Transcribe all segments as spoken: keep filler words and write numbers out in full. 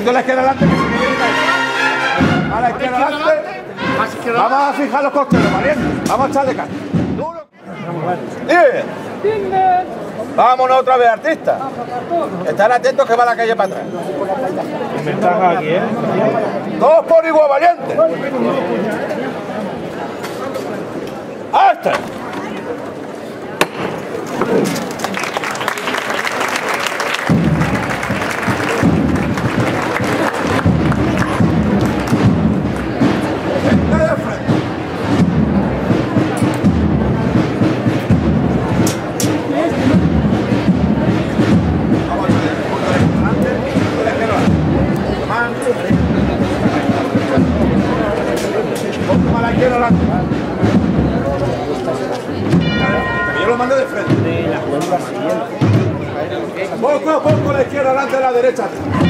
poquito a la izquierda adelante, que se me viene caer. A la izquierda adelante. Vamos a fijar los cócteles, valientes. Vamos a echarle carne. Duro. Bien. Vámonos otra vez, artista. Están atentos que va la calle para atrás. Ventaja aquí, ¿eh? Dos por igual, valiente. ¡Hasta! Yo lo mando de frente. Poco a poco la izquierda adelante a la derecha.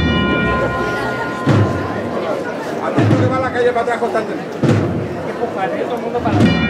Atento que va la calle para atrás constantemente. Hay que empujar, ¿eh? Todo el mundo para atrás.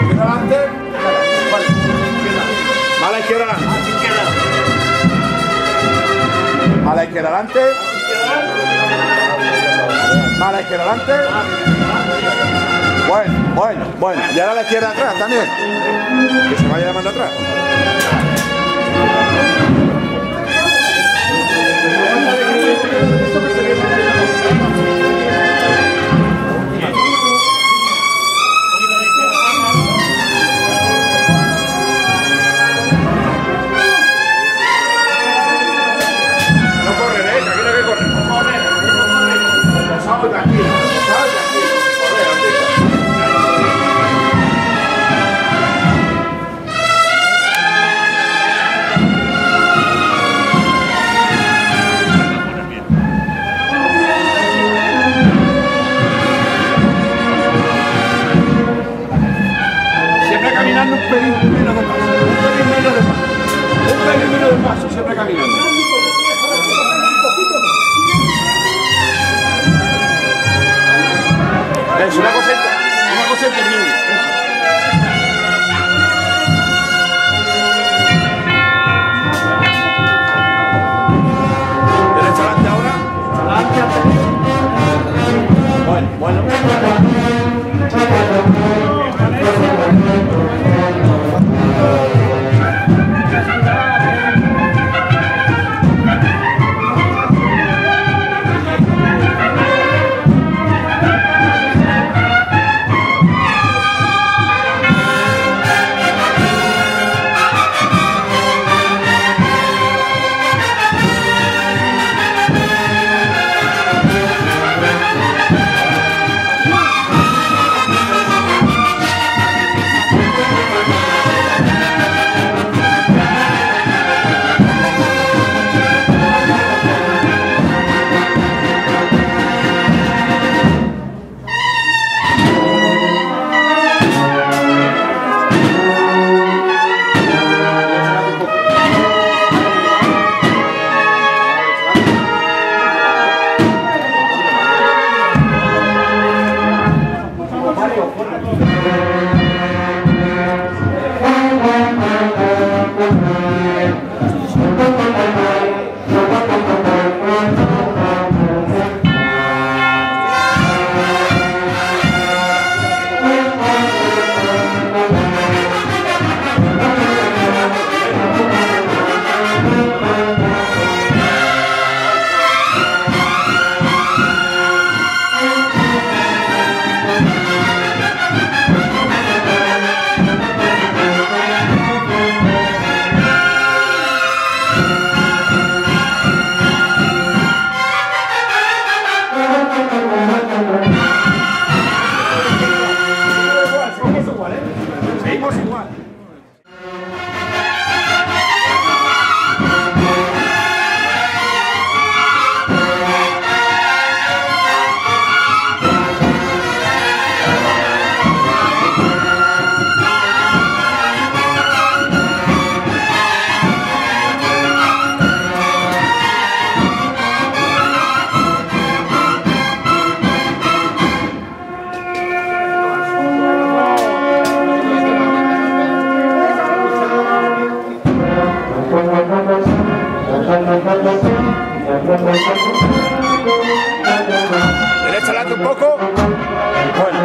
izquierda adelante. Vale. A la izquierda adelante. A la izquierda adelante. A la izquierda adelante. Bueno, bueno, bueno. Y ahora a la izquierda atrás también. Que se vaya llamando atrás. Un pelín menos de paso, un pelín menos de paso, un pelín menos de paso, siempre caminando. Es una cosa, una cosa intermedia. Derecha adelante ahora. Adelante, bueno, bueno. Derecha adelante un poco. Bueno,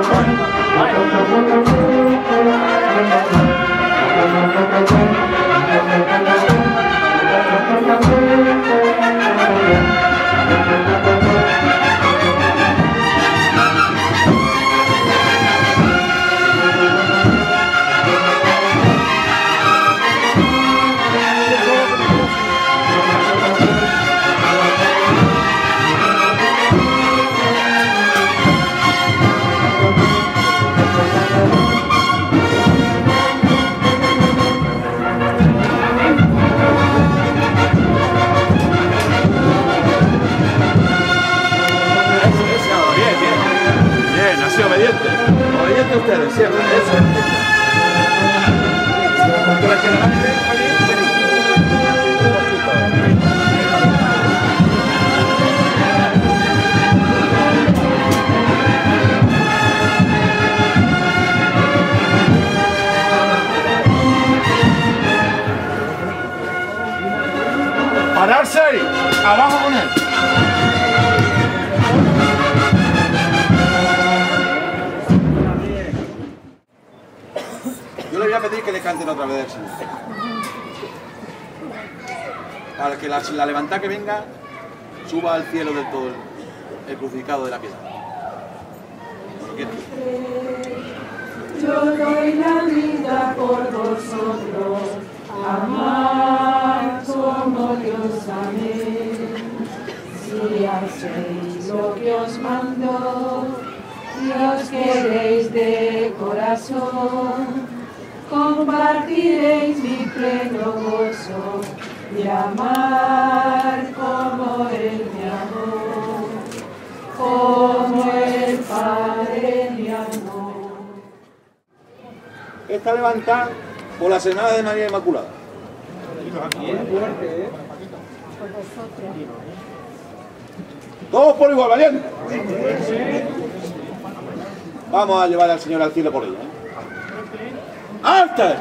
obediente. Obediente ustedes, siempre. Eso. Abajo con él. Yo le voy a pedir que le canten otra vez del Señor. Para que la, la levantada que venga suba al cielo del todo el, el crucificado de la piedra. Yo doy la vida por vosotros, amad como Dios amé. Si hacéis lo que os mando, si os queréis de corazón, compartiréis mi pleno gozo y amar como Él me amó, como el Padre me amó. Esta levantada por la Senada de María Inmaculada. Todos por igual, valiente. Vamos a llevar al Señor al cielo por ella. ¿eh? ¡Alta!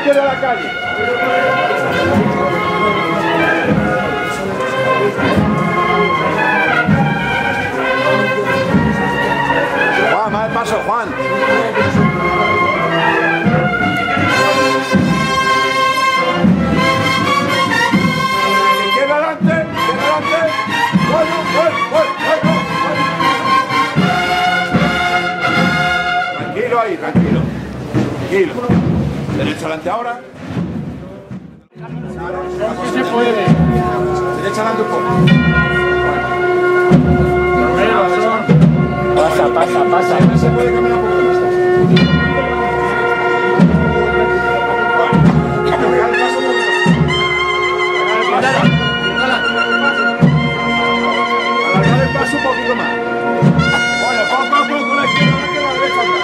izquierda a la calle. Juan, más paso, Juan. Izquierda adelante, izquierda adelante. Gol, gol, gol, gol, gol. Tranquilo ahí, tranquilo. Tranquilo. Derecha adelante ahora. No se puede. Derecha adelante un poco. Pasa, pasa, pasa. No se puede caminar un poco más. Bueno, pegar el paso un poquito. Alargar el paso un poquito más. Bueno, poco a poco la izquierda, la derecha atrás.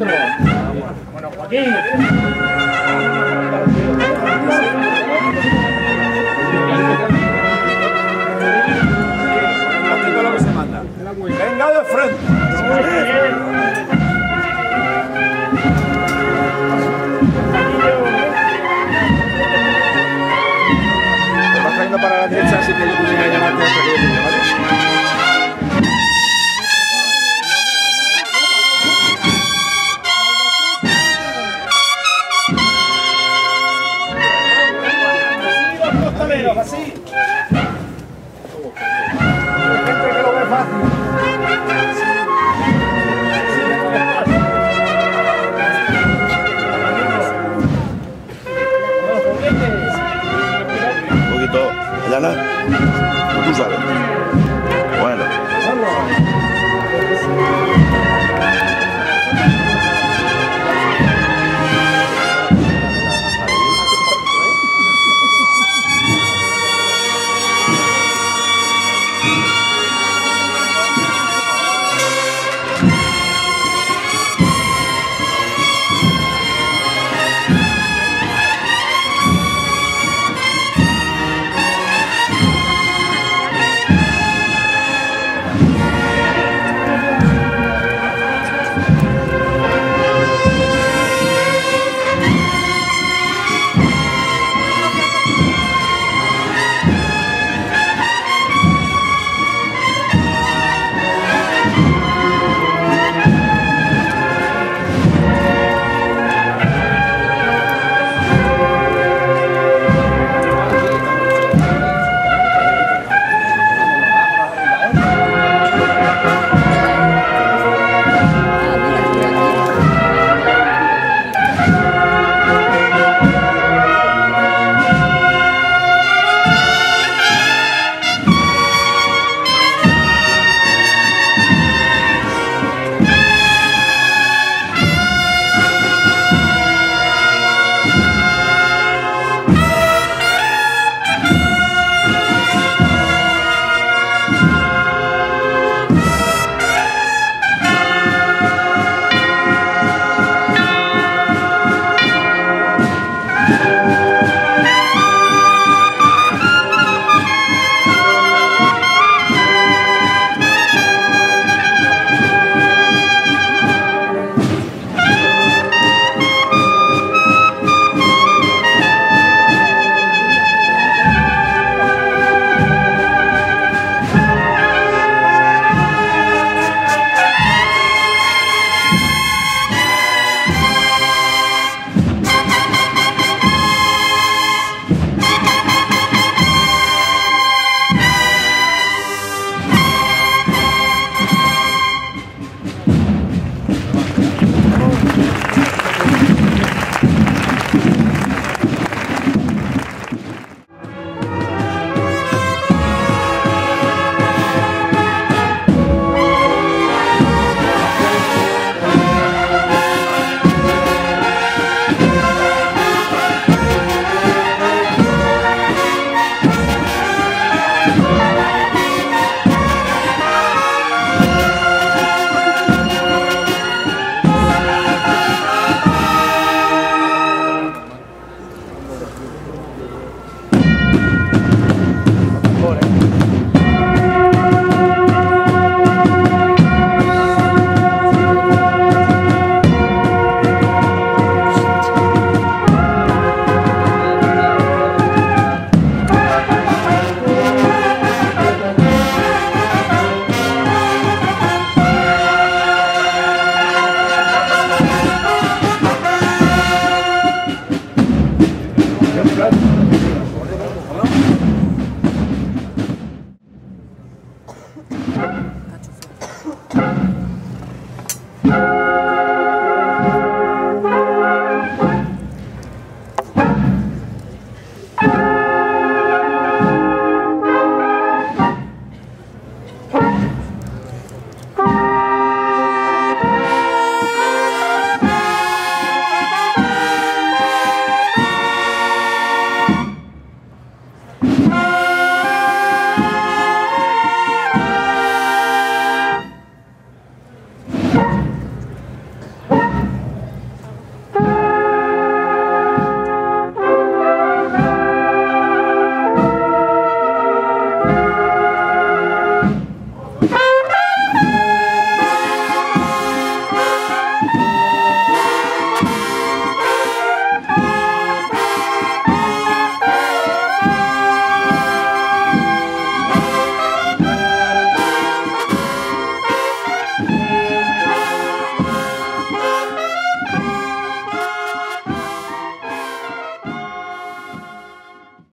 Alejandro. Bueno, Joaquín. Haciendo lo que se manda. Venga de frente. Te vas trayendo para la derecha, así que yo pudiera llamarte hasta que yo te ¿vale? Así. Un poquito, Ayala, tú sabes. Bueno. Thank you.